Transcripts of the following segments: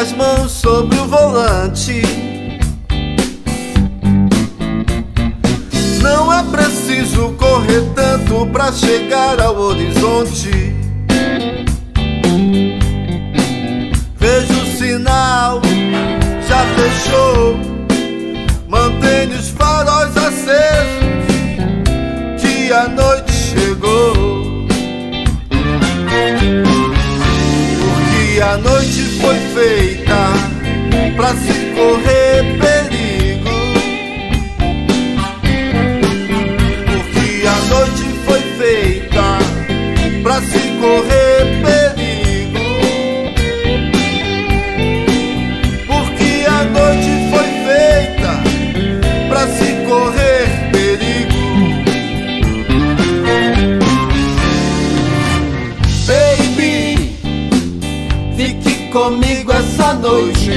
as mãos sobre o volante. Não é preciso correr tanto pra chegar ao horizonte. Vejo o sinal, já fechou. Mantenha os faróis acesos, que a noite chegou. Porque a noite foi feita pra se correr perigo. Porque a noite foi feita pra se correr perigo. Porque a noite foi feita pra se correr perigo. Baby, fique comigo essa noite.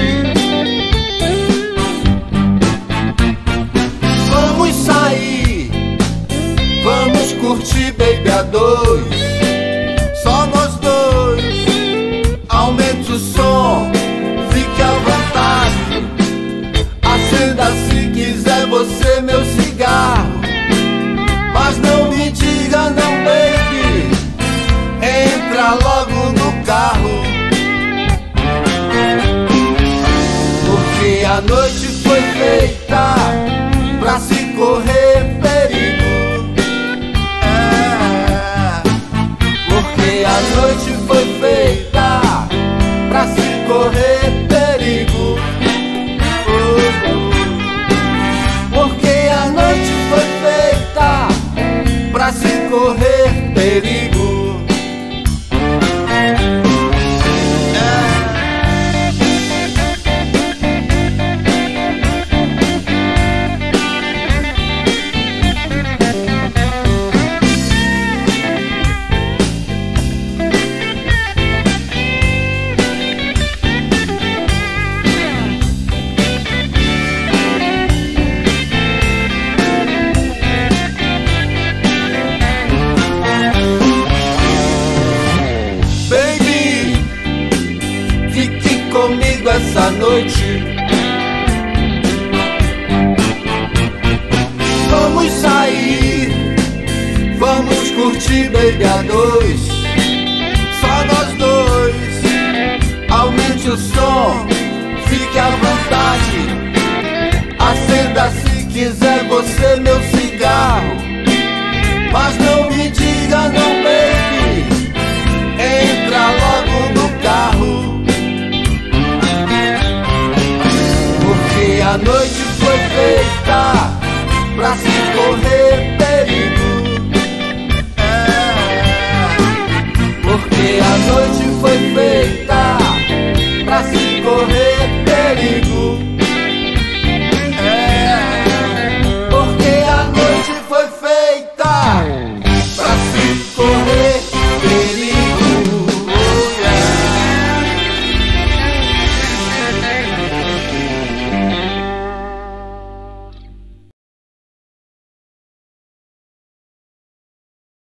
Vamos sair, vamos curtir, baby, a dois. Só nós dois. Aumente o som, fique à vontade. Acenda se quiser você meu cigarro. Mas não me diga não, baby, entra logo no carro. Porque a noite foi feita pra se correr perigo. Porque a noite foi feita pra se correr perigo. Porque a noite foi feita pra se correr perigo. Comigo essa noite. Vamos sair, vamos curtir, baby, a dois.